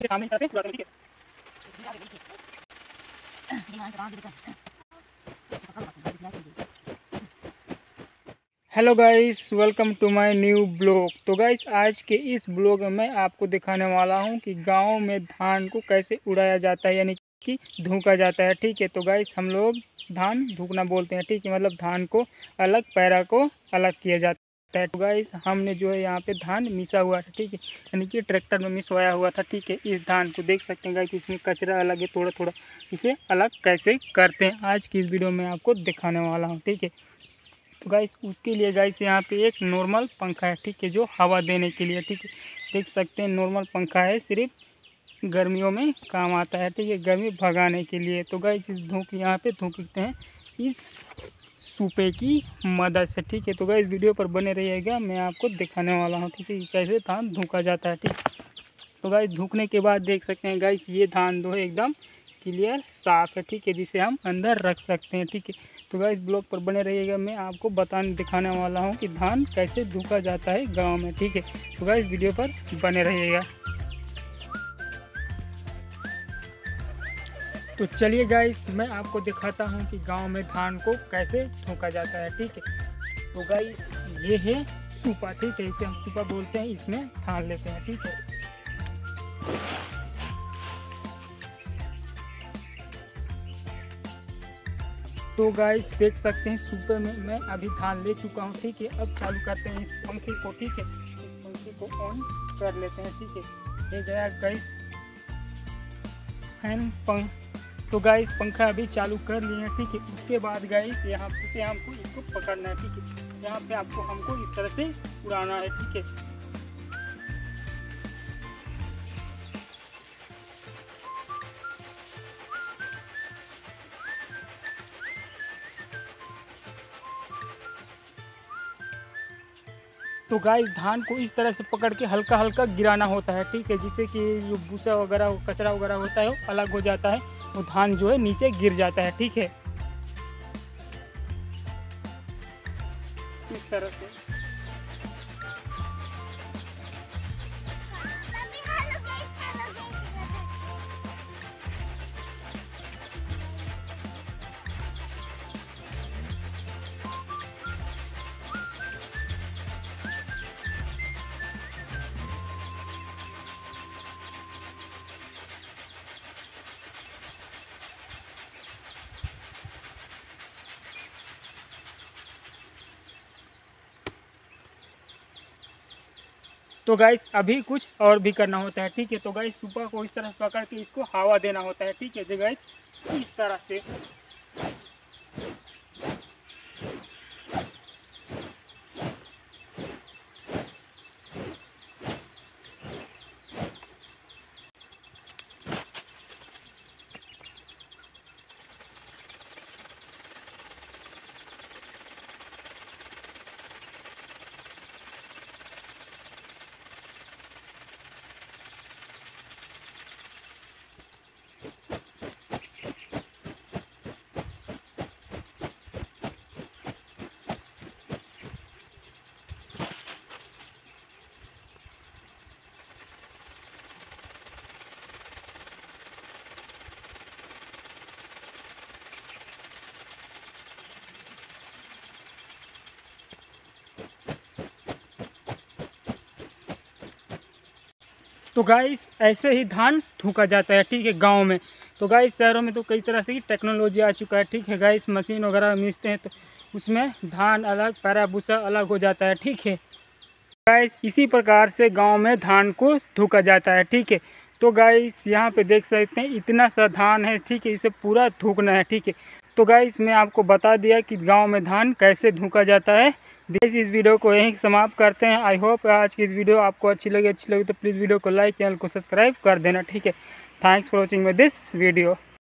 के सामने इस तरह से पूरा करें, ठीक है। Hello guys, welcome to my new blog. तो गाइस आज के इस ब्लॉग में मैं आपको दिखाने वाला हूं कि गांव में धान को कैसे उड़ाया जाता है, यानी कि धूका जाता है, ठीक है। तो गाइस हम लोग धान धूकना बोलते हैं, ठीक है। मतलब धान को अलग, पैरा को अलग किया जाता है। तो गाइस हमने जो है यहाँ पे धान मिसा हुआ था, ठीक है, यानी कि ट्रैक्टर में मिसवाया हुआ था, ठीक है। इस धान को देख सकते हैं गाइस, इसमें कचरा अलग है, थोड़ा थोड़ा। इसे अलग कैसे करते हैं आज की इस वीडियो में आपको दिखाने वाला हूँ, ठीक है। तो गाइस उसके लिए गाइस यहाँ पे एक नॉर्मल पंखा है, ठीक है, जो हवा देने के लिए, ठीक है। देख सकते हैं नॉर्मल पंखा है, सिर्फ गर्मियों में काम आता है, ठीक है, गर्मी भगाने के लिए। तो गाइस इस धूप यहाँ पे धूकते हैं इस सूपे की मदद से, ठीक है। तो गाइस वीडियो पर बने रहिएगा, मैं आपको दिखाने वाला हूँ, ठीक है, कैसे धान धूका जाता है, ठीक। तो गाइस धूकने के बाद देख सकते हैं गाइस ये धान जो है एकदम क्लियर साफ है, ठीक है, जिसे हम अंदर रख सकते हैं, ठीक है। तो गाइस ब्लॉग पर बने रहिएगा, मैं आपको दिखाने वाला हूं कि धान कैसे धूका जाता है गांव में, ठीक है। तो गाइस वीडियो पर बने रहिएगा। तो चलिए गाइस मैं आपको दिखाता हूं कि गांव में धान को कैसे धूका जाता है, ठीक है। तो गाइस ये है सूपा, ठीक है, इसे हम सूपा बोलते हैं। इसमें धान लेते हैं, ठीक है। तो गाइस देख सकते हैं सूपे में मैं अभी धान ले चुका हूँ, ठीक है। अब चालू करते हैं इस पंखे को, ठीक है। इस पंखे को ऑन कर लेते हैं, ठीक है। ये गया गाइस फैन तो गाइस पंखा अभी चालू कर लिए हैं, ठीक है। उसके बाद गाइस यहाँ पे हमको इसको पकड़ना है, ठीक है। यहाँ पे हमको इस तरह से उड़ाना है, ठीक है। तो गाइस धान को इस तरह से पकड़ के हल्का हल्का गिराना होता है, ठीक है, जिससे कि जो भूसा वगैरह कचरा वगैरह होता है वो अलग हो जाता है, वो धान जो है नीचे गिर जाता है, ठीक है, इस तरह से। तो गाइस अभी कुछ और भी करना होता है, ठीक है। तो गाइस सूपा को इस तरह से पकड़ के इसको हवा देना होता है, ठीक है। जो गाइस इस तरह से तो गाइस ऐसे ही धान धूका जाता है, ठीक है, गांव में। तो गाइस शहरों में तो कई तरह से टेक्नोलॉजी आ चुका है, ठीक है। गाइस मशीन वगैरह मिलते हैं तो उसमें धान अलग, पैरा भूसा अलग हो जाता है, ठीक है। गाइस इसी प्रकार से गांव में धान को धूका जाता है, ठीक है। तो गाइस यहाँ पे देख सकते हैं इतना सा धान है, ठीक है, इसे पूरा धूकना है, ठीक है। तो गाइस मैं आपको बता दिया कि गांव में धान कैसे धूका जाता है। इस वीडियो को यहीं समाप्त करते हैं। आई होप आज की इस वीडियो आपको अच्छी लगी तो प्लीज़ वीडियो को लाइक, चैनल को सब्सक्राइब कर देना, ठीक है। Thanks for watching this video.